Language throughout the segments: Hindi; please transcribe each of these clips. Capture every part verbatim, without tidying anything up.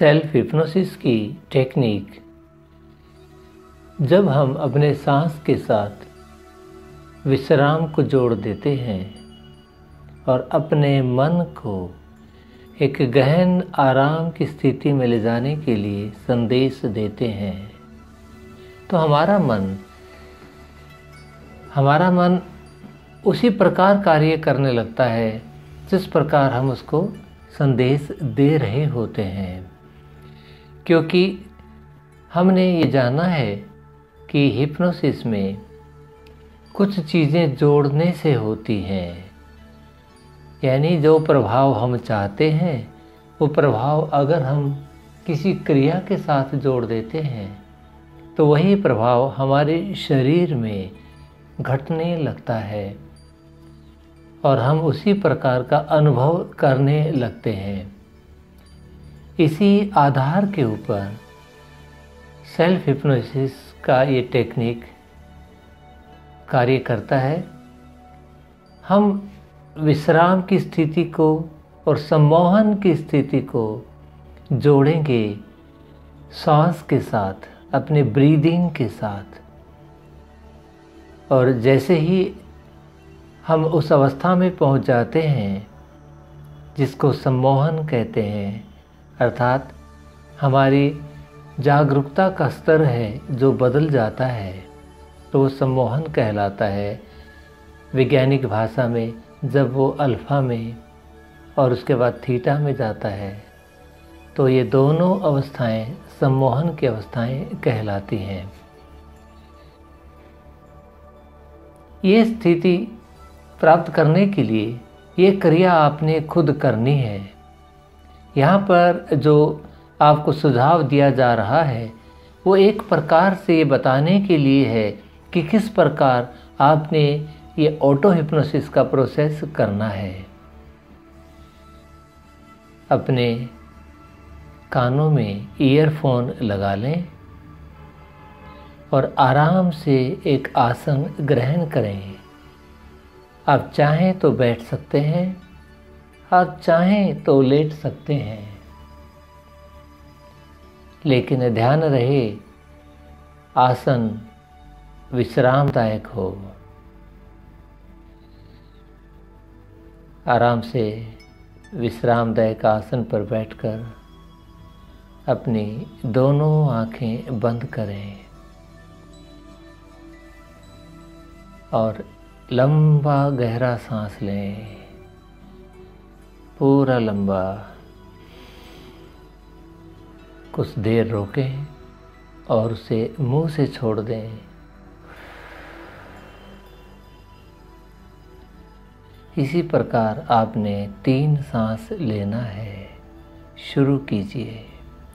सेल्फ हिप्नोसिस की टेक्निक जब हम अपने सांस के साथ विश्राम को जोड़ देते हैं और अपने मन को एक गहन आराम की स्थिति में ले जाने के लिए संदेश देते हैं, तो हमारा मन हमारा मन उसी प्रकार कार्य करने लगता है जिस प्रकार हम उसको संदेश दे रहे होते हैं। क्योंकि हमने ये जाना है कि हिप्नोसिस में कुछ चीज़ें जोड़ने से होती हैं, यानी जो प्रभाव हम चाहते हैं वो प्रभाव अगर हम किसी क्रिया के साथ जोड़ देते हैं तो वही प्रभाव हमारे शरीर में घटने लगता है और हम उसी प्रकार का अनुभव करने लगते हैं। इसी आधार के ऊपर सेल्फ हिप्नोसिस का ये टेक्निक कार्य करता है। हम विश्राम की स्थिति को और सम्मोहन की स्थिति को जोड़ेंगे सांस के साथ, अपने ब्रीदिंग के साथ, और जैसे ही हम उस अवस्था में पहुंच जाते हैं जिसको सम्मोहन कहते हैं, अर्थात हमारी जागरूकता का स्तर है जो बदल जाता है, तो वो सम्मोहन कहलाता है। वैज्ञानिक भाषा में जब वो अल्फा में और उसके बाद थीटा में जाता है तो ये दोनों अवस्थाएं सम्मोहन की अवस्थाएं कहलाती हैं। ये स्थिति प्राप्त करने के लिए ये क्रिया आपने खुद करनी है। यहाँ पर जो आपको सुझाव दिया जा रहा है वो एक प्रकार से ये बताने के लिए है कि किस प्रकार आपने ये ऑटो हिप्नोसिस का प्रोसेस करना है। अपने कानों में ईयरफोन लगा लें और आराम से एक आसन ग्रहण करें। आप चाहें तो बैठ सकते हैं, आप चाहें तो लेट सकते हैं, लेकिन ध्यान रहे आसन विश्रामदायक हो। आराम से विश्रामदायक आसन पर बैठकर अपनी दोनों आंखें बंद करें और लंबा गहरा सांस लें, पूरा लंबा। कुछ देर रोकें और उसे मुंह से छोड़ दें। इसी प्रकार आपने तीन सांस लेना है। शुरू कीजिए।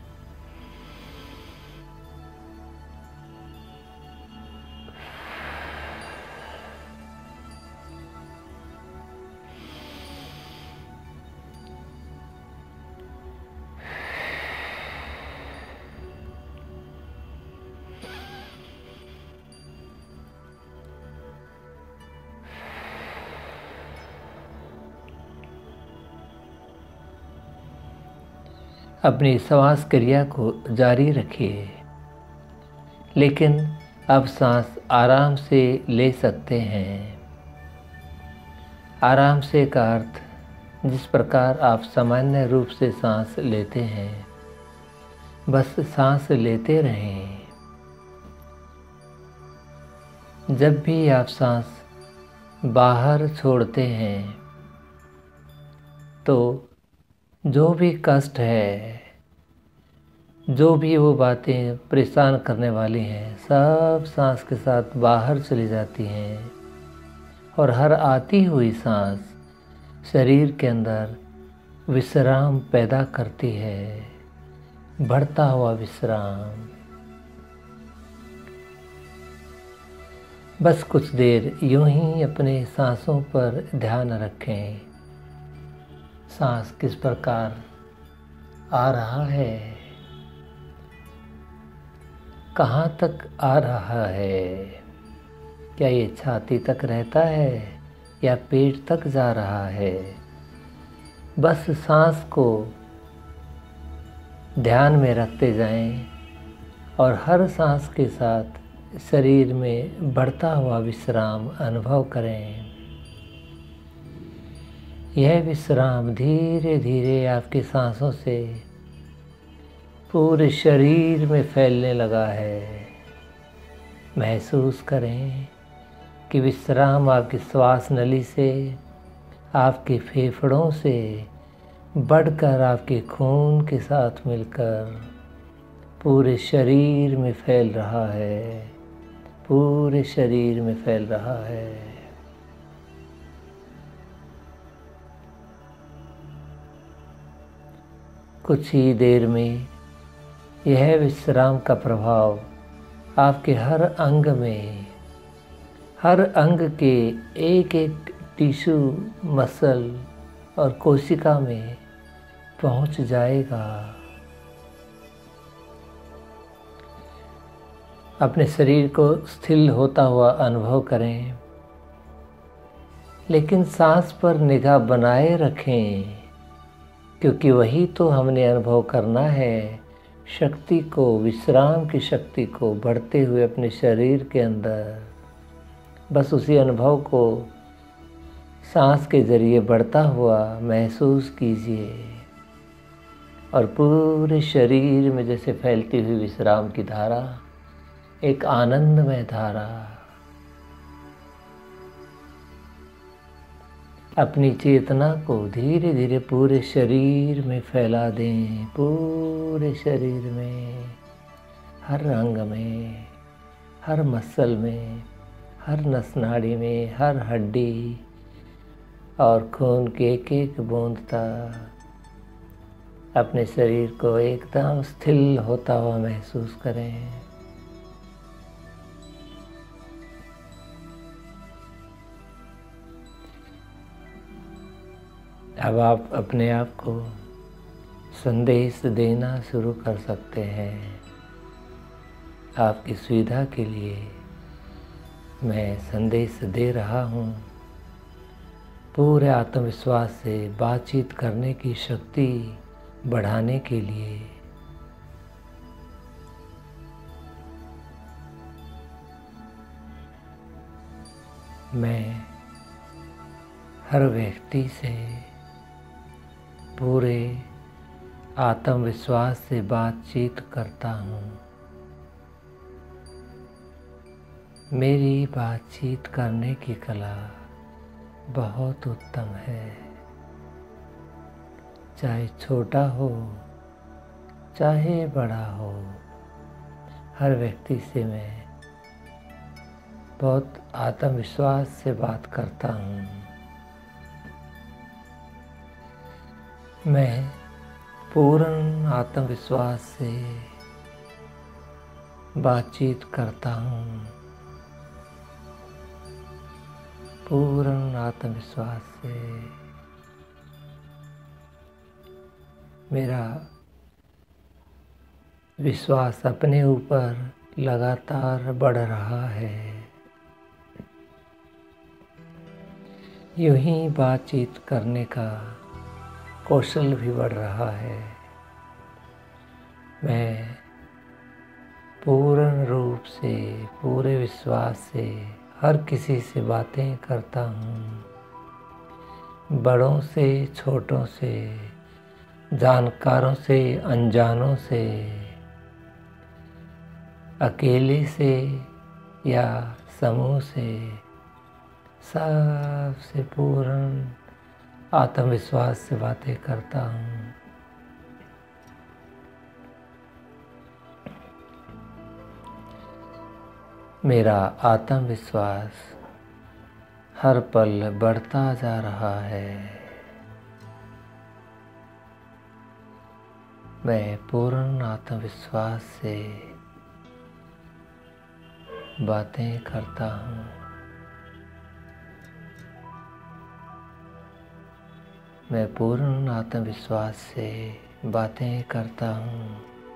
अपनी श्वास क्रिया को जारी रखिए, लेकिन अब सांस आराम से ले सकते हैं। आराम से का अर्थ जिस प्रकार आप सामान्य रूप से सांस लेते हैं, बस सांस लेते रहें। जब भी आप सांस बाहर छोड़ते हैं तो जो भी कष्ट है, जो भी वो बातें परेशान करने वाली हैं, सब सांस के साथ बाहर चली जाती हैं और हर आती हुई सांस शरीर के अंदर विश्राम पैदा करती है, बढ़ता हुआ विश्राम। बस कुछ देर यूं ही अपने सांसों पर ध्यान रखें। सांस किस प्रकार आ रहा है, कहाँ तक आ रहा है, क्या ये छाती तक रहता है या पेट तक जा रहा है। बस सांस को ध्यान में रखते जाएं और हर सांस के साथ शरीर में बढ़ता हुआ विश्राम अनुभव करें। यह विश्राम धीरे धीरे आपकी सांसों से पूरे शरीर में फैलने लगा है। महसूस करें कि विश्राम आपकी श्वास नली से, आपके फेफड़ों से बढ़कर आपके खून के साथ मिलकर पूरे शरीर में फैल रहा है, पूरे शरीर में फैल रहा है। कुछ ही देर में यह विश्राम का प्रभाव आपके हर अंग में, हर अंग के एक एक टिश्यू, मसल और कोशिका में पहुंच जाएगा। अपने शरीर को स्थिर होता हुआ अनुभव करें, लेकिन सांस पर निगाह बनाए रखें, क्योंकि वही तो हमने अनुभव करना है, शक्ति को, विश्राम की शक्ति को बढ़ते हुए अपने शरीर के अंदर। बस उसी अनुभव को सांस के जरिए बढ़ता हुआ महसूस कीजिए और पूरे शरीर में जैसे फैलती हुई विश्राम की धारा, एक आनंदमय धारा। अपनी चेतना को धीरे धीरे पूरे शरीर में फैला दें, पूरे शरीर में, हर अंग में, हर मसल में, हर नस नाड़ी में, हर हड्डी और खून के एक एक बूंद तक अपने शरीर को एकदम स्थिर होता हुआ महसूस करें। अब आप अपने आप को संदेश देना शुरू कर सकते हैं। आपकी सुविधा के लिए मैं संदेश दे रहा हूँ। पूरे आत्मविश्वास से बातचीत करने की शक्ति बढ़ाने के लिए मैं हर व्यक्ति से पूरे आत्मविश्वास से बातचीत करता हूँ। मेरी बातचीत करने की कला बहुत उत्तम है। चाहे छोटा हो, चाहे बड़ा हो, हर व्यक्ति से मैं बहुत आत्मविश्वास से बात करता हूँ। मैं पूर्ण आत्मविश्वास से बातचीत करता हूँ। पूर्ण आत्मविश्वास से मेरा विश्वास अपने ऊपर लगातार बढ़ रहा है। यूं ही बातचीत करने का कौशल भी बढ़ रहा है। मैं पूर्ण रूप से, पूरे विश्वास से हर किसी से बातें करता हूँ। बड़ों से, छोटों से, जानकारों से, अनजानों से, अकेले से या समूह से, सबसे पूर्ण आत्मविश्वास से बातें करता हूँ। मेरा आत्मविश्वास हर पल बढ़ता जा रहा है। मैं पूर्ण आत्मविश्वास से बातें करता हूँ। मैं पूर्ण आत्मविश्वास से बातें करता हूँ।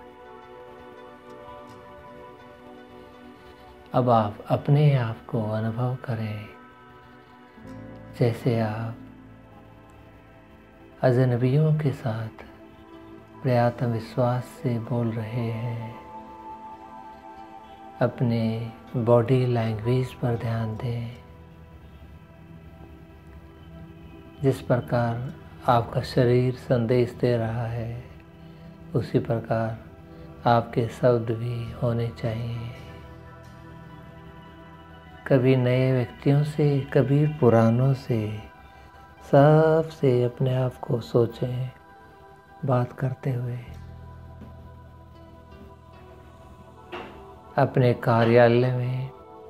अब आप अपने आप को अनुभव करें जैसे आप अजनबियों के साथ बड़े आत्मविश्वास से बोल रहे हैं। अपने बॉडी लैंग्वेज पर ध्यान दें। जिस प्रकार आपका शरीर संदेश दे रहा है, उसी प्रकार आपके शब्द भी होने चाहिए। कभी नए व्यक्तियों से, कभी पुरानों से, सबसे अपने आप को सोचें बात करते हुए। अपने कार्यालय में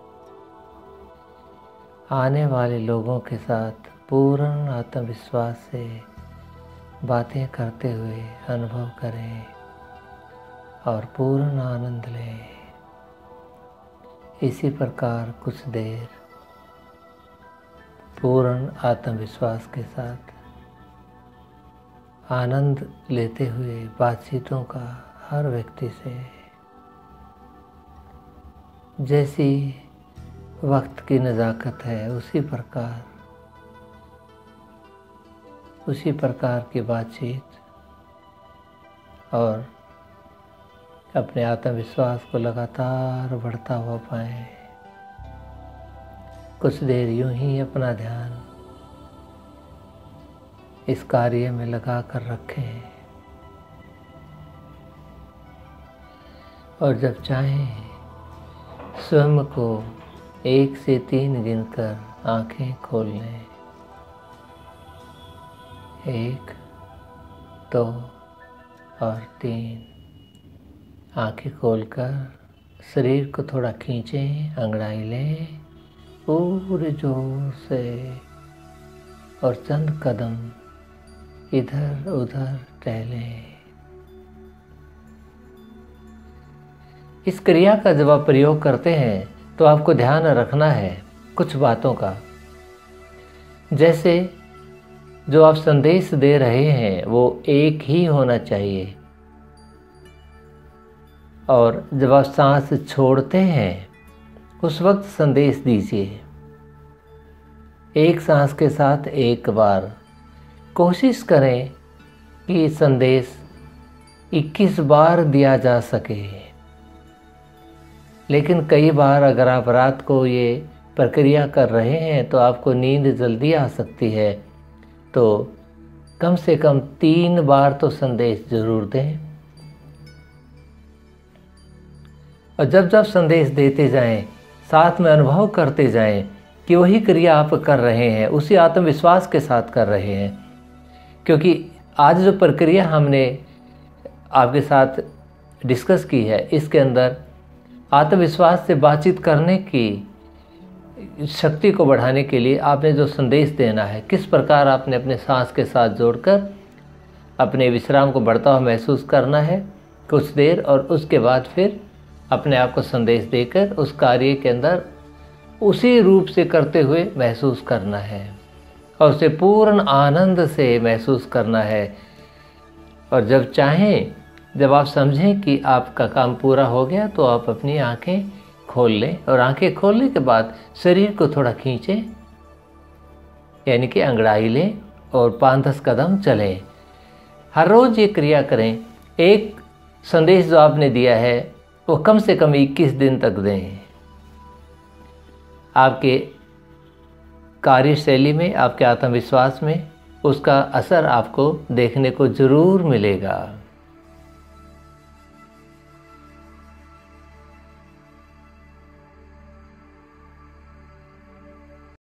आने वाले लोगों के साथ पूर्ण आत्मविश्वास से बातें करते हुए अनुभव करें और पूर्ण आनंद लें। इसी प्रकार कुछ देर पूर्ण आत्मविश्वास के साथ आनंद लेते हुए बातचीतों का हर व्यक्ति से, जैसी वक्त की नज़ाकत है उसी प्रकार उसी प्रकार की बातचीत और अपने आत्मविश्वास को लगातार बढ़ता हुआ पाएं। कुछ देर यूं ही अपना ध्यान इस कार्य में लगा कर रखें और जब चाहें स्वयं को एक से तीन गिनकर आंखें खोल लें। एक, दो और तीन। आंखें खोलकर शरीर को थोड़ा खींचें, अंगड़ाई लें पूरे जोर से और चंद कदम इधर उधर टहलें। इस क्रिया का जब आप प्रयोग करते हैं तो आपको ध्यान रखना है कुछ बातों का। जैसे जो आप संदेश दे रहे हैं वो एक ही होना चाहिए, और जब आप सांस छोड़ते हैं उस वक्त संदेश दीजिए। एक सांस के साथ एक बार कोशिश करें कि संदेश इक्कीस बार दिया जा सके। लेकिन कई बार अगर आप रात को ये प्रक्रिया कर रहे हैं तो आपको नींद जल्दी आ सकती है, तो कम से कम तीन बार तो संदेश जरूर दें। और जब जब संदेश देते जाएं, साथ में अनुभव करते जाएं कि वही क्रिया आप कर रहे हैं, उसी आत्मविश्वास के साथ कर रहे हैं। क्योंकि आज जो प्रक्रिया हमने आपके साथ डिस्कस की है, इसके अंदर आत्मविश्वास से बातचीत करने की शक्ति को बढ़ाने के लिए आपने जो संदेश देना है, किस प्रकार आपने अपने सांस के साथ जोड़कर अपने विश्राम को बढ़ता हुआ महसूस करना है कुछ देर, और उसके बाद फिर अपने आप को संदेश देकर उस कार्य के अंदर उसी रूप से करते हुए महसूस करना है और उसे पूर्ण आनंद से महसूस करना है। और जब चाहें, जब आप समझें कि आपका काम पूरा हो गया, तो आप अपनी आंखें खोल लें और आंखें खोलने के बाद शरीर को थोड़ा खींचें, यानी कि अंगड़ाई लें और पाँच दस कदम चलें। हर रोज़ ये क्रिया करें। एक संदेश जो आपने दिया है वो कम से कम इक्कीस दिन तक दें। आपके कार्यशैली में, आपके आत्मविश्वास में उसका असर आपको देखने को ज़रूर मिलेगा।